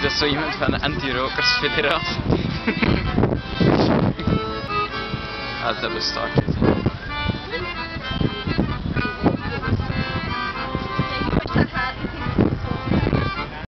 Dat is zo iemand van de anti-rokersfederatie. Ah, dat bestaat niet.